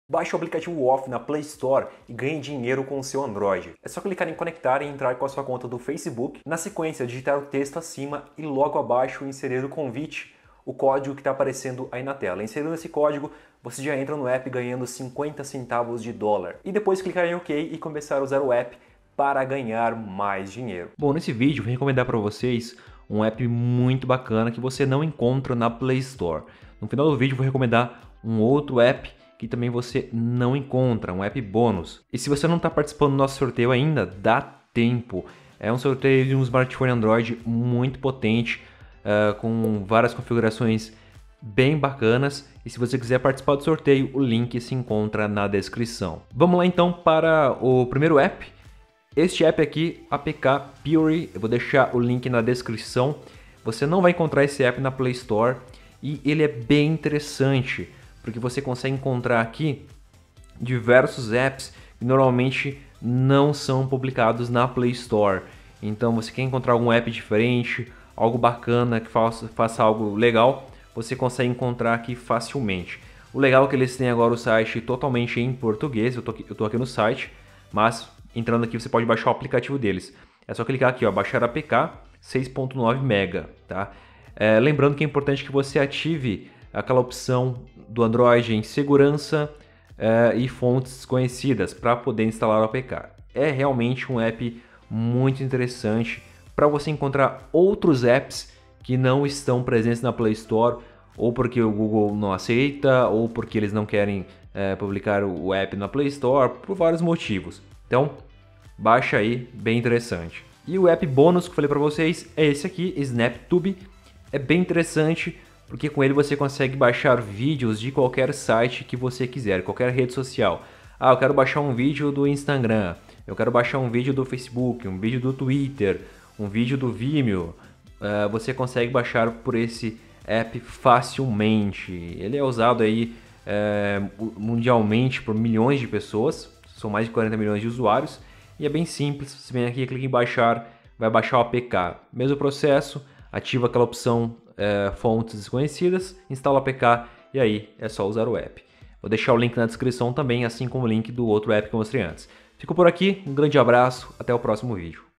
Baixe o aplicativo Off na Play Store e ganhe dinheiro com o seu Android. É só clicar em conectar e entrar com a sua conta do Facebook. Na sequência, digitar o texto acima e logo abaixo inserir o convite, o código que está aparecendo aí na tela. Inserindo esse código, você já entra no app ganhando 50 centavos de dólar. E depois clicar em OK e começar a usar o app para ganhar mais dinheiro. Bom, nesse vídeo eu vou recomendar para vocês um app muito bacana que você não encontra na Play Store. No final do vídeo eu vou recomendar um outro app que também você não encontra, um app bônus. E se você não está participando do nosso sorteio ainda, dá tempo. É um sorteio de um smartphone Android muito potente, com várias configurações bem bacanas. E se você quiser participar do sorteio, o link se encontra na descrição. Vamos lá então para o primeiro app. Este app aqui, APK Puri, eu vou deixar o link na descrição. Você não vai encontrar esse app na Play Store e ele é bem interessante, porque você consegue encontrar aqui diversos apps que normalmente não são publicados na Play Store. Então você quer encontrar algum app diferente, algo bacana, que faça algo legal, você consegue encontrar aqui facilmente. O legal é que eles têm agora o site totalmente em português, eu tô aqui no site, mas entrando aqui você pode baixar o aplicativo deles. É só clicar aqui, ó, baixar APK 6.9 MB, tá? Lembrando que é importante que você ative aquela opção do Android em segurança e fontes desconhecidas para poder instalar o APK. É realmente um app muito interessante para você encontrar outros apps que não estão presentes na Play Store, ou porque o Google não aceita, ou porque eles não querem publicar o app na Play Store, por vários motivos. Então, baixa aí, bem interessante. E o app bônus que eu falei para vocês é esse aqui, SnapTube. É bem interessante, porque com ele você consegue baixar vídeos de qualquer site que você quiser, qualquer rede social. Ah, eu quero baixar um vídeo do Instagram, eu quero baixar um vídeo do Facebook, um vídeo do Twitter, um vídeo do Vimeo. Você consegue baixar por esse app facilmente. Ele é usado aí mundialmente por milhões de pessoas, são mais de 40 milhões de usuários, e é bem simples. Você vem aqui, clica em baixar, vai baixar o APK. Mesmo processo, ativa aquela opção fontes desconhecidas, instala o APK e aí é só usar o app. Vou deixar o link na descrição também, assim como o link do outro app que eu mostrei antes. Fico por aqui, um grande abraço, até o próximo vídeo.